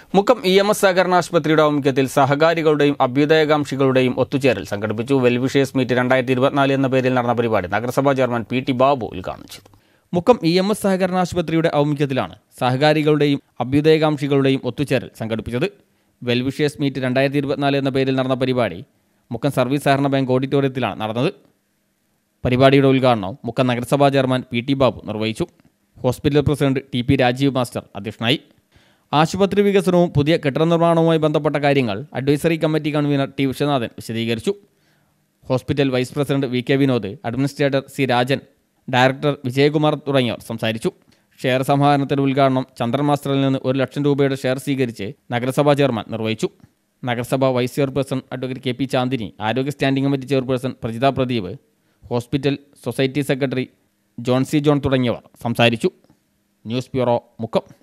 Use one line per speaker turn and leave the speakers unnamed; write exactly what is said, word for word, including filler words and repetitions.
Mukkam E M S സഹകരണ ആശുപത്രിയുടെ ആഭിമുഖ്യത്തിൽ സഹകാരികളുടെയും അഭ്യുദയകാംക്ഷികളുടെയും ഒത്തുചേരൽ സംഘടിപ്പിച്ചു. വെൽവിഷേഴ്സ് മീറ്റ് രണ്ടായിരത്തി ഇരുപത്തിനാല് എന്ന പേരിൽ നടന്ന പരിപാടി നഗരസഭാ ചെയർമാൻ പി ടി ബാബു ഉദ്ഘാടനം ചെയ്തു. മുക്കം ഇ എം എസ് സഹകരണ ആശുപത്രിയുടെ ആഭിമുഖ്യത്തിലാണ് സഹകാരികളുടെയും അഭ്യുദയകാംക്ഷികളുടെയും ഒത്തുചേരൽ സംഘടിപ്പിച്ചത്. വെൽവിഷേഴ്സ് മീറ്റ് രണ്ടായിരത്തി ഇരുപത്തിനാല് എന്ന പേരിൽ നടന്ന പരിപാടി മുക്കം സർവീസ് സഹകരണ ബാങ്ക് ഓഡിറ്റോറിയത്തിലാണ് നടന്നത്. പരിപാടിയുടെ ഉദ്ഘാടനം മുക്കം നഗരസഭാ ചെയർമാൻ പി ടി ബാബു നിർവഹിച്ചു. Hospital president T P Rajeev master അധ്യക്ഷനായി. ആശുപത്രി വികസനവും പുതിയ കെട്ടിട നിർമ്മാണവുമായി ബന്ധപ്പെട്ട കാര്യങ്ങൾ advisory committee convener T Viswanathan വിശദീകരിച്ചു. Hospital vice president V K Vinod, administrator C Rajan, director Vijayakumar തുടങ്ങിയവർ സംസാരിച്ചു. ഷെയർ സമാഹരണത്തിന്റെ ഉദ്ഘാടനം ചന്ദ്രൻ മാസ്റ്ററിൽ നിന്ന് ഒരു ലക്ഷം രൂപയുടെ ഷെയർ സ്വീകരിച്ച് നഗരസഭാ ചെയർമാൻ നിർവഹിച്ചു. നഗരസഭ vice chairperson advocate K P Chandini, ആരോഗ്യ standing committee chairperson Prajitha Pradeep, hospital society secretary John C John തുടങ്ങിയവർ സംസാരിച്ചു. News bureau, Mukkam.